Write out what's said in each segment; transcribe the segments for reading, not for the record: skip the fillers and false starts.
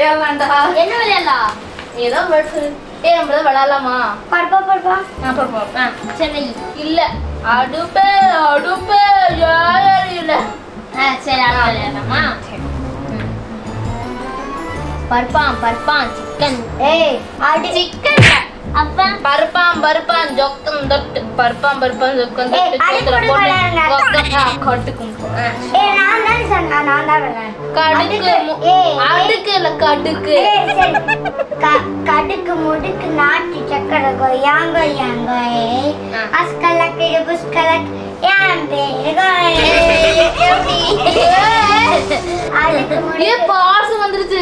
விளையாடலாம்டா. என்ன விளையாடலாம்? ஏதோ வேர்ட்ஸ். நம்ம விளையாடலாமா? பருப்பா. சரி இல்ல அடுப்பு யாரும் இல்ல. சரி விளையாடலாமா? பருப்பான் சிக்கன். சிக்கன் அப்பா பருப்பான் ஜொக்கம் தொட்டு பருப்பான் ஜொக்கம் தொட்டு கட்டுக்கும் கடுக்கு முடுக்கு நாட்டு சக்கரை யாங்க அஸ்கலக்கு புஸ்கலக் பாசு வந்துருச்சு.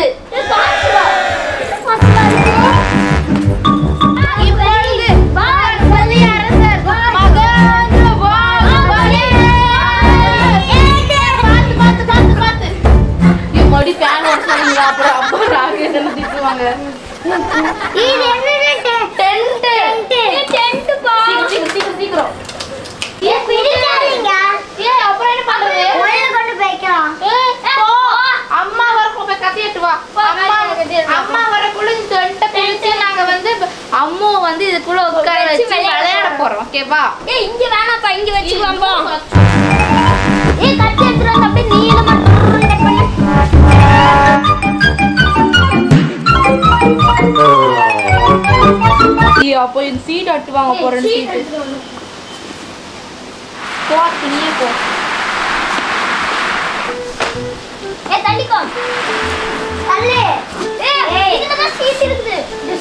மடி பேன் வச்சாங்க அப்புறம் அப்பா ராகேஷ் என்ன திட்டுவாங்க. இது என்ன டென்ட் பா சீக்கிரம் ஏ பிடிக்காதீங்க. அப்புறம் என்ன பண்றது? ஒரே கொண்டு போய்க்கலாம். அம்மா வரக்குள்ள போய் கத்திட்டு வா. அம்மா வரக்குள்ள இந்த டென்ட்ட பிரிச்சு நாங்க வந்து அம்மா வந்து இதுக்குள்ள உட்கார வச்சு விளையாட போறோம். ஓகேவா? இங்க வேணாப்பா இங்க வெச்சுக்கலாம்பா. கத்தி எடுத்துட்டு வந்து அப்படியே நீளமா அப்போ இந்த சீட் அட்டுவாங்க போறேன். சீட் போட்டு நீ போ. தள்ளிக்கோ தள்ளு. இதுல சீட் இருக்குது.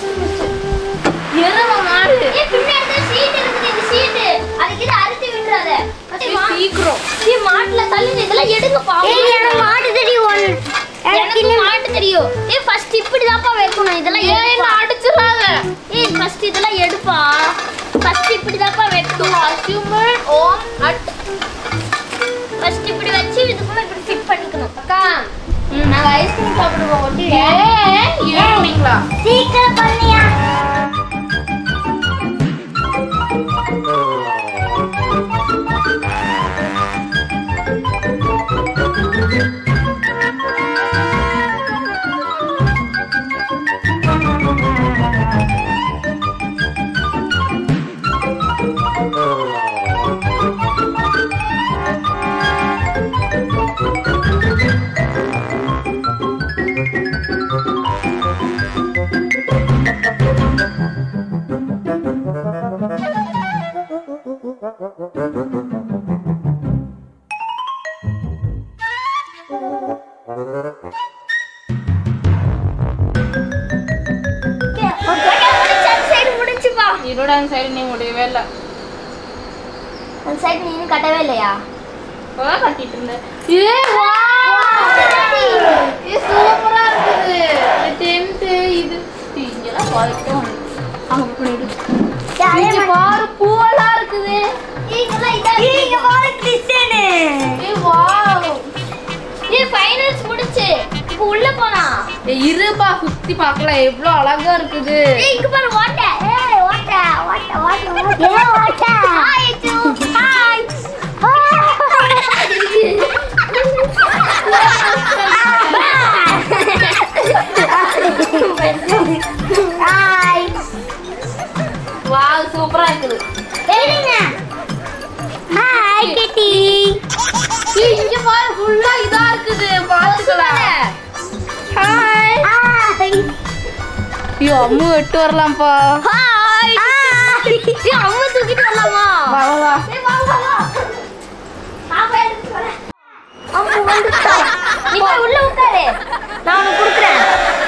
எரும மாடு. பின்னாடி சீட் இருக்குது. இந்த சீட் அதுக்கு இத அறுத்து விட்டுறாத. சீக்கிரம் மாட்டுல தள்ளி இதெல்லாம் எடுங்கப்பா. எனக்கு மாட்டு தெரியும். எனக்கு மாட்டு தெரியும். ஃபர்ஸ்ட் இப்படி தான்ப்பா வைக்கணும். இதெல்லாம் என்ன அடிச்சுறாங்க. ஃபர்ஸ்ட் இதெல்லாம் எடுப்பா. ஃபர்ஸ்ட் இப்படி தான்ப்பா வைக்கணும். அஸ்யூமர் ஆன் அட். ஃபர்ஸ்ட் இப்படி வச்சு இதுக்குள்ள இப்படி ஃபிட் பண்ணிக்கணும். அக்கா நாங்க ஐஸ்கிரீம் சாப்பிடுவோம். ஒட்டி ஏறீங்களா? சீக்கிரம் பண்ணியா. இதோட அந்த சைடு நீ முடியவே இல்லை. அந்த சைடு நீ இன்னும் கட்டவே இல்லையா? கட்டிட்டு இருந்தேன். சூப்பரா இருக்குது டென்ட். இது இங்கெல்லாம் பாருக்கும். அங்க பண்ணிடு. பாரு பூவெல்லாம் இருக்குது. இங்க பாரு கிறிஸ்டியன். வாவ். ஃபைனல்ஸ் முடிச்சு. இப்போ உள்ள போனா. இருப்பா சுத்தி பார்க்கலாம் எவ்வளவு அழகா இருக்குது. இங்க பாரு ஓட்ட. ஓட்ட. ஹாய் டு ஹாய். ஹாய். வாவ் சூப்பரா இருக்குது. ஏங்க. ஹாய் கிட்டி. இங்க பாரு ஃபுல்லா இதா இருக்குது. பாத்துக்கலாம். ஹாய். ஹாய். அம்மு எட்டு வரலாம்ப்பா. ஹாய். அம்மா தூக்கிட்டு வரலாமா? வா வா. வா. பாப்பா எடுத்து வரேன். அம்மா வந்துட்டா. நீ போய் உள்ள உட்காரு. நான் உனக்கு கொடுக்கிறேன்.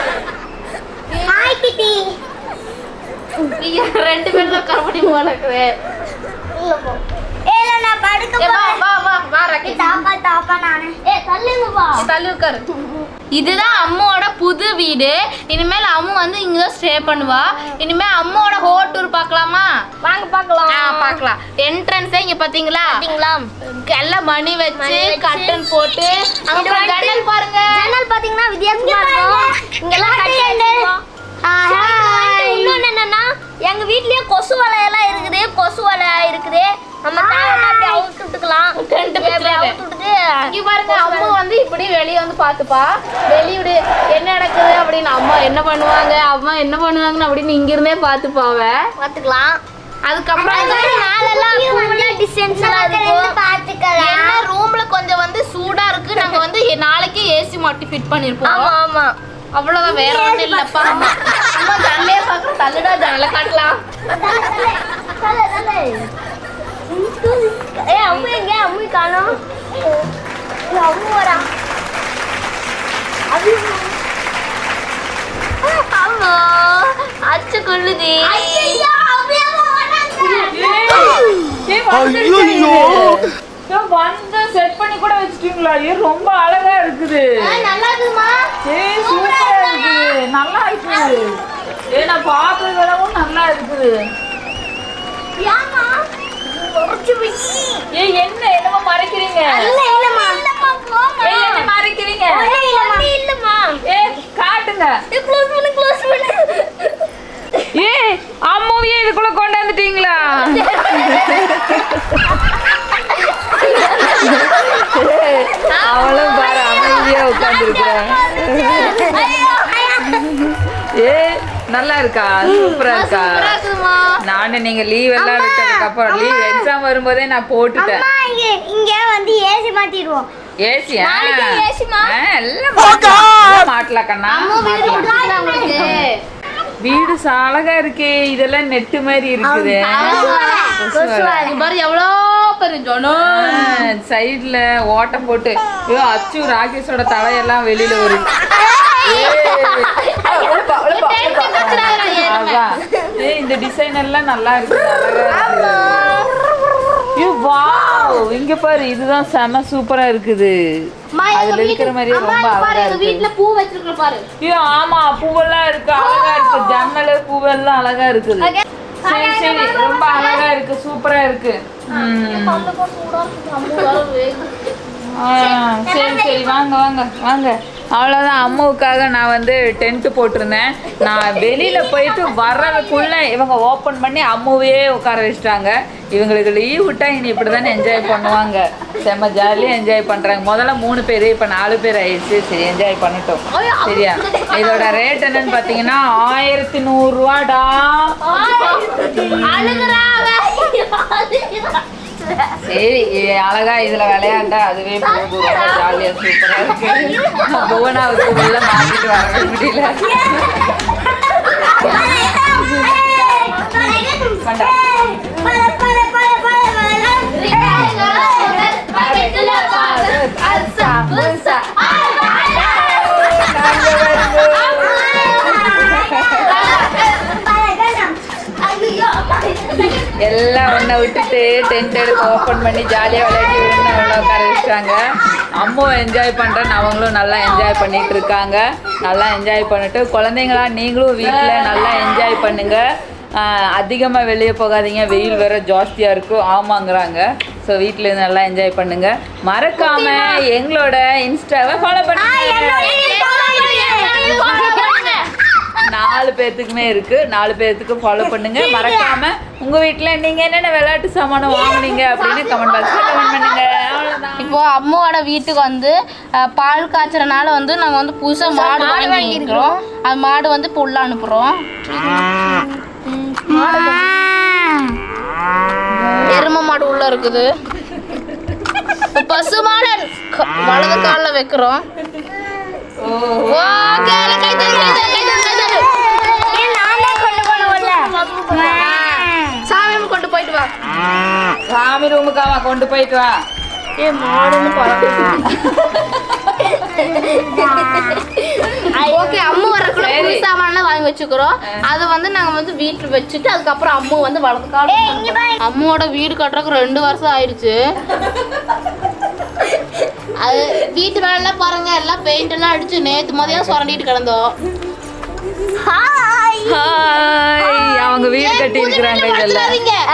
ஹாய் கிட்டி. நீங்க ரெண்டு பேரும் உட்கார முடியுமா உனக்கு? உள்ள போ. ஏல நான் படுக்க போறேன். வா ரக்கி. தாப்பா நானே. தள்ளுங்க வா. தள்ளி உட்காரு. இதுதான் அம்மாவோட புது வீடு. இனிமேல் அம்மு வந்து இங்க தான் ஸ்டே பண்ணுவா. இனிமே அம்மாவோட ஹோல் டூர் பார்க்கலாமா? வாங்க பார்க்கலாம். பார்க்கலாம். என்ட்ரன்ஸே இங்க பாத்தீங்களா? எல்லாம் மணி வச்சு கர்டன் போட்டு அங்க ஜன்னல் பாருங்க. ஜன்னல் பாத்தீங்கன்னா வித்தியாசமா இருக்கும். இங்கெல்லாம் கட்டல். இன்னொன்னு என்னன்னா எங்க வீட்லயே கொசு வலை எல்லாம் இருக்குது. கொசு வலை இருக்குது. நம்ம அப்படியே அவுத்து விட்டுக்கலாம். அவுத்து விட்டுட்டு இங்க பாருங்க அம்மா வந்து இப்படி வெளிய வந்து பாத்துப்பா. வெளியிடு என்ன நடக்குது அப்படின்னு என்ன பண்ணுவாங்க அம்மா என்ன பண்ணுவாங்கன்னு அப்படின்னு இங்க இருந்தே பாத்துக்கலாம். அதுக்கப்புறம் ரூம்ல கொஞ்சம் வந்து சூடா இருக்கு. நாங்க வந்து நாளைக்கு ஏசி மாட்டி ஃபிட் பண்ணிருப்போம். ஆமா அவ்வளவுதான், வேற ஒண்ணும் இல்லப்பா. அம்மா ஜன்னலே பாக்குறோம். தள்ளுடா ஜன்னல காட்டலாம். அம்மு எங்க? அம்மு காணோம். அம்மு வரா. அம்மா அச்சு கொள்ளுது. வந்து செட் பண்ணி கூட வச்சிட்டீங்களா? ரொம்ப அழகா இருக்குது. நல்லா இருக்குமா? சூப்பரா இருக்குது, நல்லா இருக்குது. நான் பார்த்தது விடவும் நல்லா இருக்குது. என்ன என்னமா மறைக்கிறீங்க? என்ன மறைக்கிறீங்க? காட்டுங்க. அம்மாவையே இதுக்குள்ள கொண்டாந்துட்டீங்களா? அவளும் பாரு அமைதியா உட்கார்ந்துருக்குறாங்க. நல்லா இருக்கா? சூப்பரா இருக்கா? நானு நீங்க லீவ் எல்லாம் விட்டதுக்கு அப்புறம் லீவ் எக்ஸாம் வரும்போதே நான் போட்டுட்டேன். இங்க வந்து ஏசி மாட்டிடுவோம். ஏசியா? மாட்டலாம் கண்ணா. வீடு அழகா இருக்கே. இதெல்லாம் நெட்டு மாதிரி இருக்குது. சைடுல ஓட்டம் போட்டு அச்சு ராகேஷோட தலையெல்லாம் வெளியில வருது. இந்த டிசைன் எல்லாம் நல்லா இருக்கு. இங்க பாரு, இதுதான் செம சூப்பரா இருக்குது. அதுல இருக்கிற மாதிரியே ரொம்ப அழகா இருக்கு. வீட்ல பூ வச்சிருக்க பாரு. ஆமா, பூவெல்லாம் இருக்கு, அழகா இருக்கு. ஜன்னல பூவெல்லாம் அழகா இருக்குது. சரி சரி, ரொம்ப அழகா இருக்கு, சூப்பரா இருக்கு. சரி சரி, வாங்க வாங்க வாங்க. அவ்வளோதான், அம்மாவுக்காக நான் வந்து டென்ட்டு போட்டிருந்தேன். நான் வெளியில் போயிட்டு வர்றதுக்குள்ளே இவங்க ஓப்பன் பண்ணி அம்மாவையே உட்கார வச்சுட்டாங்க. இவங்களுக்கு லீவ் விட்டா இனி இப்படி தானே என்ஜாய் பண்ணுவாங்க. செம்ம ஜாலியாக என்ஜாய் பண்ணுறாங்க. முதல்ல 3 பேர், இப்போ 4 பேர் ஆயிடுச்சு. சரி, என்ஜாய் பண்ணிட்டோம். சரியா? இதோட ரேட் என்னன்னு பார்த்தீங்கன்னா 1100 ரூபாடா. சரி, அழகா இதுல விளையாண்டா அதுவே போதும். ரொம்ப ஜாலியா சூப்பரா இருக்கு. புவனாவுக்கு உள்ள மாட்டிட்டு வரவே முடியல. எல்லாம் ஒன்றை விட்டுட்டு டென்ட் எடுத்து ஓப்பன் பண்ணி ஜாலியாக விளையாடி உள்ள உட்கார வச்சுட்டாங்க. அம்மாவும் என்ஜாய் பண்ணுறேன், அவங்களும் நல்லா என்ஜாய் பண்ணிட்டு இருக்காங்க. நல்லா என்ஜாய் பண்ணிட்டு குழந்தைங்களா நீங்களும் வீட்டில் நல்லா என்ஜாய் பண்ணுங்க. அதிகமாக வெளியே போகாதீங்க, வெயில் வேற ஜாஸ்தியாக இருக்கும். ஆமாங்கிறாங்க. ஸோ வீட்டில் நல்லா என்ஜாய் பண்ணுங்க. மறக்காம எங்களோட இன்ஸ்டாவை ஃபாலோ பண்ணுங்க. 4 பேர்த்துக்குமே இருக்கு. 4 பேர்த்துக்கு ஃபாலோ பண்ணுங்க. மறக்காம உங்க வீட்டுல நீங்க என்னென்ன விளையாட்டு சாமானம் வாங்குனீங்க அப்படின்னு கமெண்ட் பாக்ஸ்ல கமெண்ட் பண்ணுங்க. இப்போ அம்மாவோட வீட்டுக்கு வந்து பால் காய்ச்சறனால வந்து நாங்க வந்து புதுசா மாடு வாங்கிக்கிறோம். அது மாடு வந்து இப்போ உள்ள அனுப்புறோம். எரும மாடு உள்ள இருக்குது. பசு மாடு வலது கால்ல வைக்கிறோம். சாமி கொண்டு போயிட்டு வா. சாமி ரூமுக்காவா கொண்டு போயிட்டு வா. மாடுன்னு ஓகே, அம்மா வரக்குள்ள புது சாமான்லாம் வாங்கி வச்சுக்கிறோம். அதை வந்து நாங்க வந்து வீட்டுல வச்சுட்டு அதுக்கப்புறம் அம்மா வந்து வளர்த்து காலம். அம்மாவோட வீடு கட்டுறதுக்கு 2 வருஷம் ஆயிடுச்சு. அது வீட்டு வேலைலாம் பாருங்க, எல்லாம் பெயிண்ட் எல்லாம் அடிச்சு நேத்து மதியம் சுரண்டிட்டு கிடந்தோம். அவங்க வீடு கட்டி இருக்கிறாங்க. இதெல்லாம்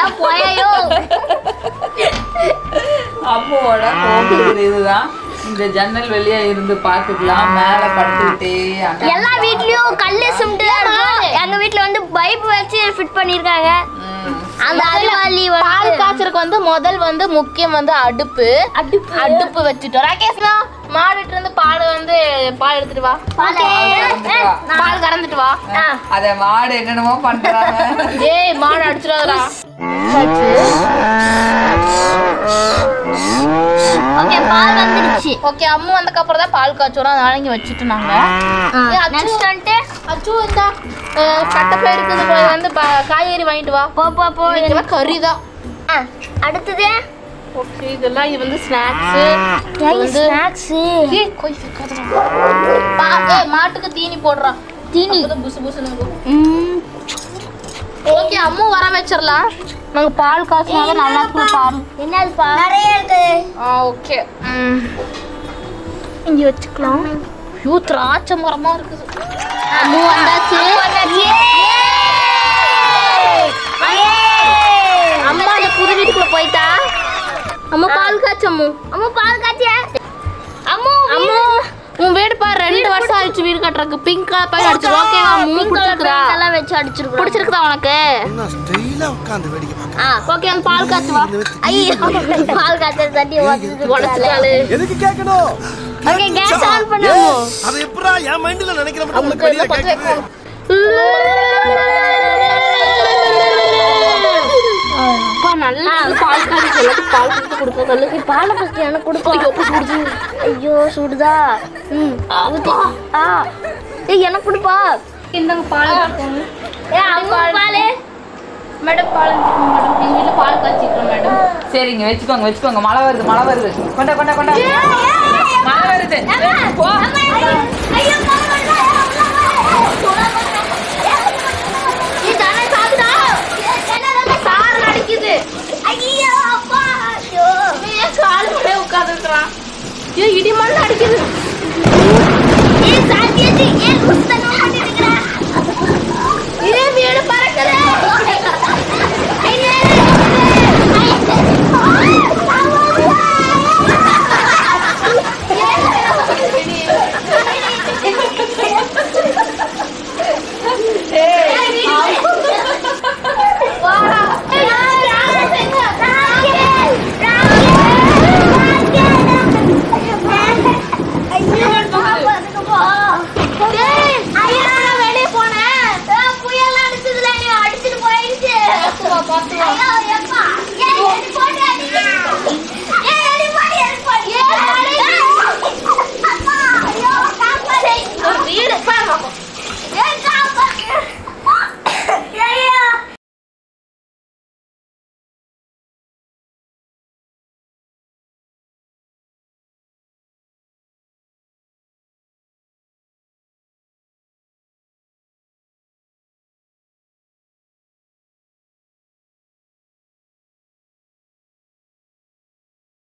அம்மாவோட இதுதான். இந்த ஜன்னல் வெளியே இருந்து பாத்துக்கலாம். மேல படுத்துக்கிட்டே எல்லா வீட்லயும் கல்லு சிமெண்ட். எங்க வீட்ல வந்து பைப் வச்சு ஃபிட் பண்ணிருக்காங்க. அந்த அரிவாளி பால் காய்ச்சறதுக்கு வந்து முதல் வந்து முக்கியம் வந்து அடுப்பு வச்சுட்டோம். ராகேஷ்னா மாடுட்டு இருந்து பால் வந்து பால் எடுத்துட்டு வா. பால் கறந்துட்டு வா. அத மாடு என்னென்னமோ பண்றாங்க. ஏய் மாடு அடிச்சிடாதடா. ஓகே பால் வந்துருச்சு. ஓகே அம்மு வந்ததுக்கு அப்புறம் தான் பால் காய்ச்சோம். அதனால இங்க வச்சிட்டு நாங்க. நெக்ஸ்ட் வந்து அச்சு இந்த கட்டப்பை இருக்குது போய் வந்து காய்கறி வாங்கிட்டு வா. போ இதெல்லாம் கறி தான். அடுத்தது ஓகே இதெல்லாம் இது வந்து ஸ்நாக்ஸ். ஸ்நாக்ஸ் ஏய் கோய் காதடா. மாட்டுக்கு தீனி போடுறா. தீனி புசு புசுன்னு. ஓகே அம்மு வர வச்சிரலாம். நாங்க பால் காய்ச்சினால நல்லா இருக்கு பால். என்னது பால் நிறைய இருக்கு. ஓகே இங்க வச்சுக்கலாம். ஐயோ திராட்சை மரமா இருக்குது. அம்மு வந்தாச்சு. அம்மா அந்த புது வீட்டுக்குள்ள போயிட்டா. அம்மா பால் காய்ச்சு. அம்மு பால் காய்ச்ச. அம்மு உன் வீடு பாரு 2 வருஷம் ஆயிடுச்சு வீடு கட்டுறதுக்கு. பிங்க் கலர் பாய் அடிச்சு. ஓகேவா அம்மு பிடிச்சிருக்கா? எல்லாம் வச்சு அடிச்சிருக்கோம். பிடிச்சிருக்கா உனக்கு? என்ன ஸ்டைலா உட்கார்ந்து வேடிக்கை பார்க்க. ஓகே அந்த பால் காய்ச்சு வா. ஐயோ பால் காய்ச்ச தட்டி உடைச்சிட்டாளே. எதுக்கு கேக்கணும்? ஓகே கேஸ் ஆன் பண்ணுவோம். அது எப்பறா என் மைண்ட்ல நினைக்கிற மட்டும் உங்களுக்கு வெளிய கேக்குது. நல்லா பால் காய்ச்சி எல்லாத்துக்கும் பால் கொடுத்து கொடுக்க சொல்லு. பாலை ஃபர்ஸ்ட் எனக்கு கொடுப்பா. ஐயோ சுடுதா. ஏய் எனக்கு கொடுப்பா. இந்தங்க பால் கொடுங்க. அம்மா பால். மேடம் பால் மேடம் எங்க வீட்ல பால் காய்ச்சிட்டோம் மேடம். சரிங்க வச்சுக்கோங்க. மழை வருது. கொண்டா மழை வருது. போ. ஐயோ சார் அடிக்குது. ஐயோ அப்பா ஐயோ ஏன் கால் மேலே உட்கார்ந்துக்கறான். ஏய் இடி மண்ணு அடிக்குது. ஏய் சாத்தியதி ஏன் குஸ்தனோ பண்ணிருக்கற. ஏய் வீடு பறக்குது. வெளியே போனேன் புயல் அடிச்சதுல அடிச்சுட்டு போயிடுச்சு. பாத்து வா.